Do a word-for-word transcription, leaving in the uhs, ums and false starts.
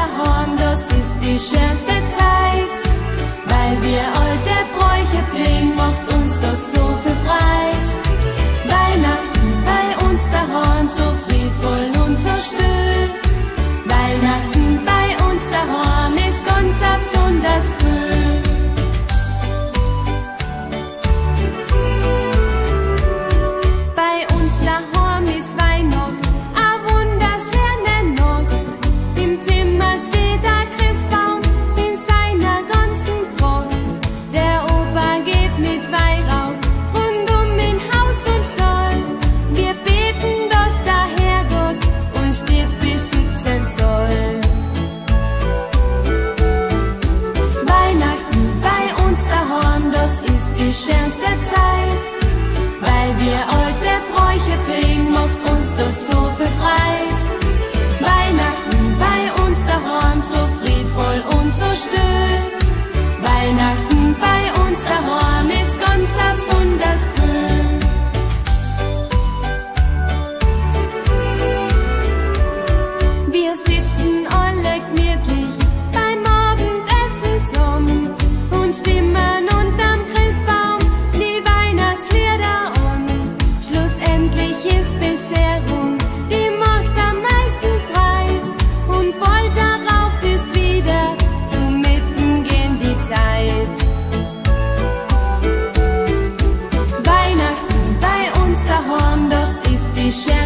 daheim, das ist die schönste Zeit. Weil wir alte Bräuche pflegen, macht uns das so viel Freude. Weihnachten bei uns daheim, so friedvoll und so still. Weihnachten bei uns daheim ist ganz besonders cool. Bei uns daheim ist Weihnacht a wunderschöne Nacht. Im Zimmer steht der Christbaum in seiner ganzen Pracht. Der Opa geht mit Weihrauch rund um in Haus und Stall. Wir beten, dass der Herrgott uns stets beschützen soll. Weihnachten bei uns daheim, das ist die schönste Zeit. Weil wir alte Bräuche pflegen, macht uns das so viel Freude. Weihnachten bei uns daheim, so friedvoll und so still. Weihnachten bei uns daheim ist ganz besonders cool. Wir sitzen alle gemütlich beim Abendessen zusammen und stimmen unterm Christbaum die Weihnachtslieder an. Schlussendlich ist Bescherung, die macht am meisten Freude. Und bald darauf ist wieder zum Mittengehen die Zeit. Weihnachten bei uns daheim, das ist die schönste